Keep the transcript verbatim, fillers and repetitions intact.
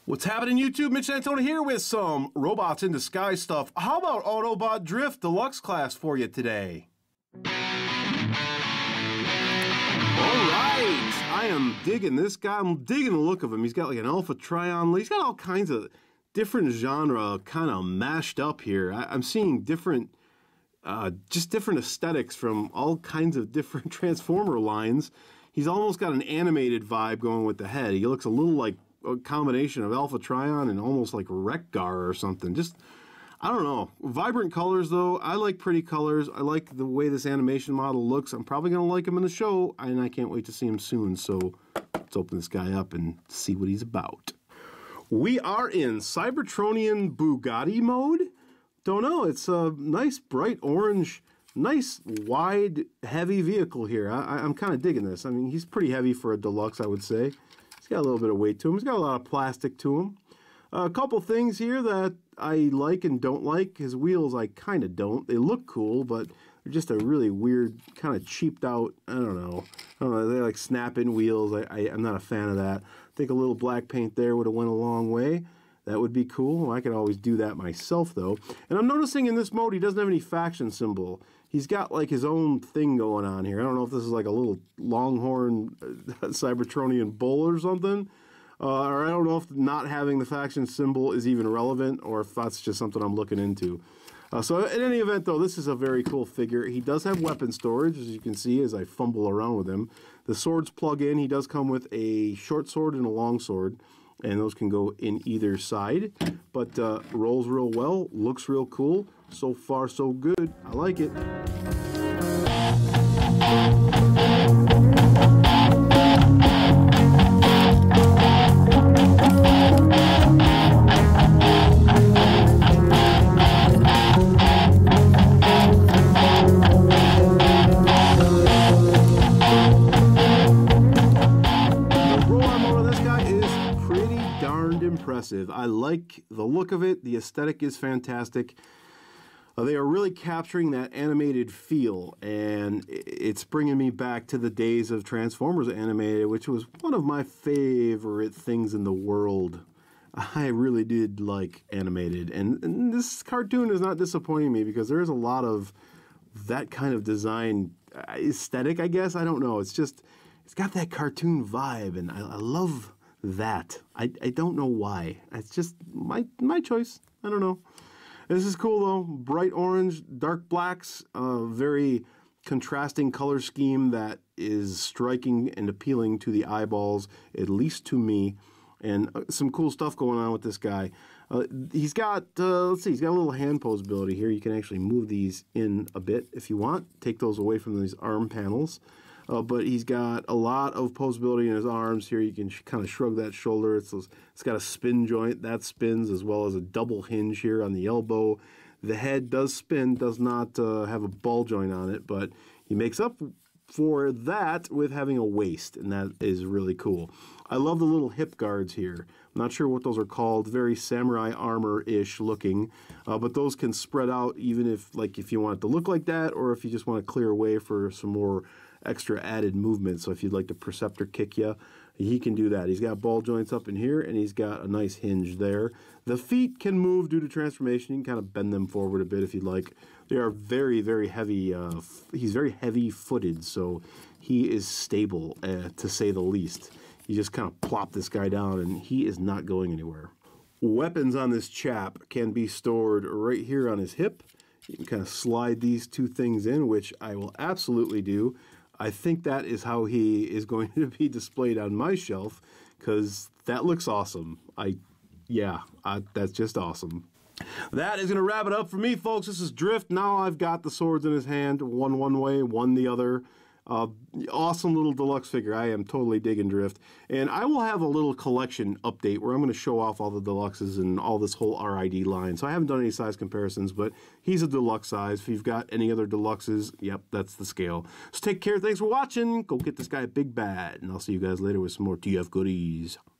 What's happening, YouTube? Mitch Antoni here with some Robots in Disguise stuff. How about Autobot Drift Deluxe Class for you today? All right, I am digging this guy. I'm digging the look of him. He's got like an Alpha Trion. He's got all kinds of different genre kind of mashed up here. I, I'm seeing different, uh, just different aesthetics from all kinds of different Transformer lines. He's almost got an animated vibe going with the head. He looks a little like a combination of Alpha Trion and almost like Wreck-Gar or something. Just, I don't know. Vibrant colors, though. I like pretty colors. I like the way this animation model looks. I'm probably going to like him in the show, and I can't wait to see him soon. So let's open this guy up and see what he's about. We are in Cybertronian Bugatti mode. Don't know. It's a nice, bright orange, nice, wide, heavy vehicle here. I, I'm kind of digging this. I mean, he's pretty heavy for a deluxe, I would say. He's got a little bit of weight to him. He's got a lot of plastic to him. Uh, a couple things here that I like and don't like. His wheels I kind of don't. They look cool, but they're just a really weird, kind of cheaped out, I don't know. I don't know, they're like snap-in wheels. I, I, I'm not a fan of that. I think a little black paint there would have went a long way. That would be cool. I could always do that myself, though. And I'm noticing in this mode he doesn't have any faction symbol. He's got like his own thing going on here. I don't know if this is like a little Longhorn uh, Cybertronian bull or something. Uh, or I don't know if not having the faction symbol is even relevant or if that's just something I'm looking into. Uh, so in any event, though, this is a very cool figure. He does have weapon storage, as you can see as I fumble around with him. The swords plug in. He does come with a short sword and a long sword, and those can go in either side. But uh, rolls real well, looks real cool. So far, so good. I like it. Impressive. I like the look of it. The aesthetic is fantastic. Uh, they are really capturing that animated feel, and it's bringing me back to the days of Transformers animated, which was one of my favorite things in the world. I really did like animated, and, and this cartoon is not disappointing me because there's a lot of that kind of design aesthetic, I guess. I don't know. It's just, it's got that cartoon vibe, and I, I love that. I, I don't know why. It's just my my choice. I don't know. This is cool though. Bright orange, dark blacks, uh, very contrasting color scheme that is striking and appealing to the eyeballs, at least to me. And uh, some cool stuff going on with this guy. Uh, he's got, uh, let's see, he's got a little hand pose ability here. You can actually move these in a bit if you want. Take those away from these arm panels. Uh, but he's got a lot of posability in his arms here. You can kind of shrug that shoulder. It's, it's got a spin joint that spins, as well as a double hinge here on the elbow. The head does spin, does not uh, have a ball joint on it, but he makes up for that with having a waist, and that is really cool. I love the little hip guards here. I'm not sure what those are called. Very samurai armor-ish looking, uh, but those can spread out even if, like, if you want it to look like that, or if you just want to clear away for some more extra added movement. So if you'd like the Perceptor kick you, he can do that. He's got ball joints up in here, and he's got a nice hinge there. The feet can move due to transformation. You can kind of bend them forward a bit if you'd like. They are very, very heavy. Uh, he's very heavy-footed, so he is stable, uh, to say the least. You just kind of plop this guy down, and he is not going anywhere. Weapons on this chap can be stored right here on his hip. You can kind of slide these two things in, which I will absolutely do. I think that is how he is going to be displayed on my shelf, because that looks awesome. I, yeah, I, that's just awesome. That is going to wrap it up for me, folks. This is Drift. Now I've got the swords in his hand, one one way, one the other. Uh, awesome little deluxe figure. I am totally digging Drift. And I will have a little collection update where I'm going to show off all the deluxes and all this whole R I D line. So I haven't done any size comparisons, but he's a deluxe size. If you've got any other deluxes, yep, that's the scale. So take care. Thanks for watching. Go get this guy a big bad. And I'll see you guys later with some more T F goodies.